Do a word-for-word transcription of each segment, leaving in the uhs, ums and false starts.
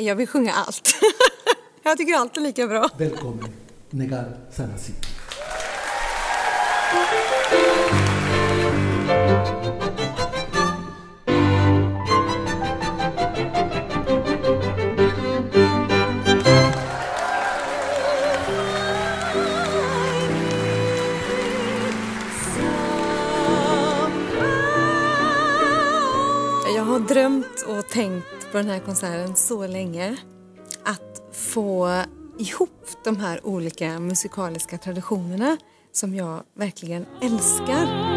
Jag vill sjunga allt. Jag tycker allt är lika bra. Välkommen, Negar Sanasi. Jag har drömt och tänkt på den här konserten så länge. Att få ihop de här olika musikaliska traditionerna som jag verkligen älskar.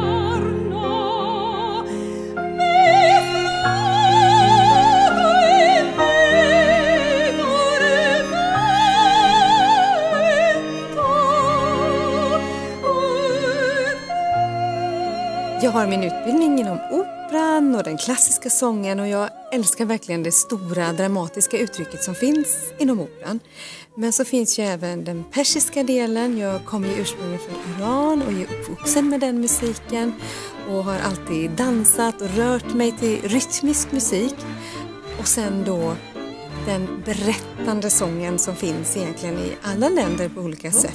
Jag har min utbildning inom operan och den klassiska sången och jag älskar verkligen det stora dramatiska uttrycket som finns inom operan. Men så finns ju även den persiska delen. Jag kommer ju ursprungligen från Iran och är uppvuxen med den musiken och har alltid dansat och rört mig till rytmisk musik. Och sen då den berättande sången som finns egentligen i alla länder på olika sätt.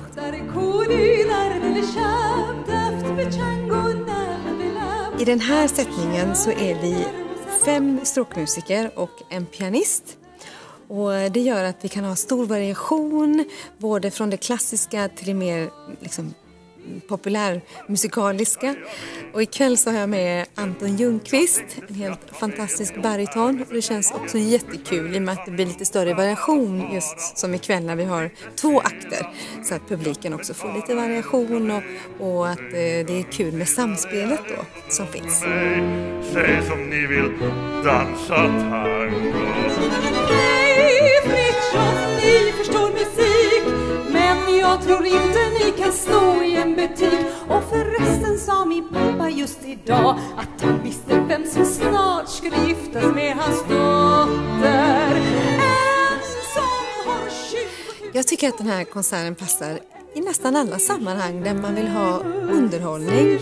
I den här sättningen så är vi fem stråkmusiker och en pianist. Och det gör att vi kan ha stor variation både från det klassiska till det mer liksom, populärmusikaliska. Och ikväll så har jag med Anton Ljungqvist, en helt fantastisk bariton. Och det känns också jättekul i och med att det blir lite större variation just som ikväll när vi har två akter. Så att publiken också får lite variation och, och att eh, det är kul med samspelet då som finns. Säg som ni vill dansa tango. Nej, Fritiof, ni förstår musik, men jag tror inte ni kan stå i en butik. Och förresten sa min pappa just idag att han visste vem som snart skulle giftas med hans dotter. En som har tjugo... Jag tycker att den här konserten passar i nästan alla sammanhang där man vill ha underhållning.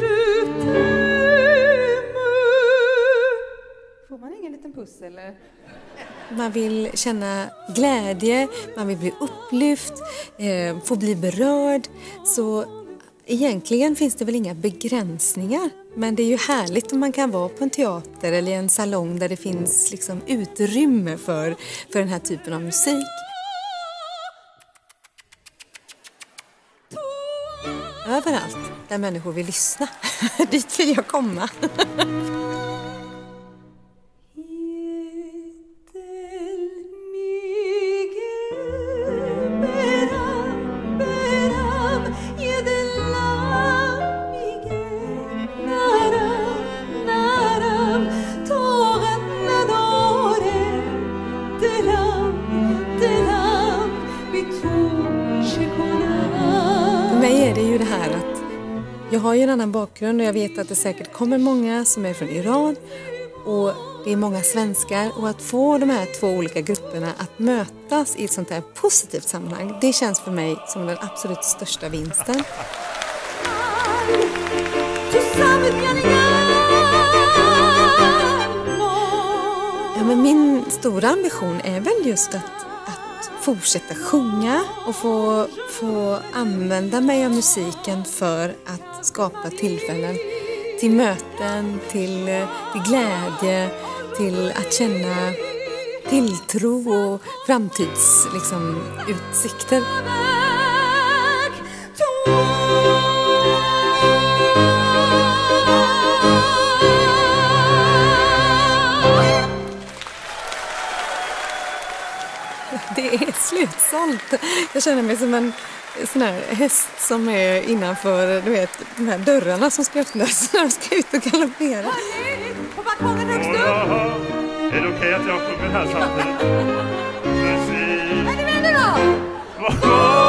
Får man ingen liten puss eller? Man vill känna glädje, man vill bli upplyft, eh, få bli berörd. Så egentligen finns det väl inga begränsningar. Men det är ju härligt om man kan vara på en teater eller i en salong där det finns liksom utrymme för, för den här typen av musik. Överallt där människor vill lyssna. Dit vill jag komma. För mig är det ju det här att jag har ju en annan bakgrund och jag vet att det säkert kommer många som är från Iran och det är många svenskar och att få de här två olika grupperna att mötas i ett sånt här positivt sammanhang, det känns för mig som den absolut största vinsten. Ja, men min stora ambition är väl just att fortsätta sjunga och få, få använda mig av musiken för att skapa tillfällen till möten, till, till glädje, till att känna tilltro och framtids, liksom, utsikter. Det är slutsålt. Jag känner mig som en sån här häst som är innanför, du vet, de här dörrarna som ska öppnas när de ska ut och galoppera. På balkongen högst upp! Är det okej att jag sjunger här samtidigt? Precis. Vad är det med nu då?